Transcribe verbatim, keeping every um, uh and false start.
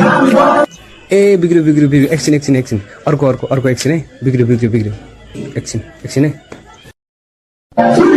ए बिग्रियो बिग्रियो बिग्रियो एकछिन एकछिन एकछिन अर्को अर्को अर्को एकछिन है बिग्रियो बिग्रियो बिग्रियो एकछिन एकछिन है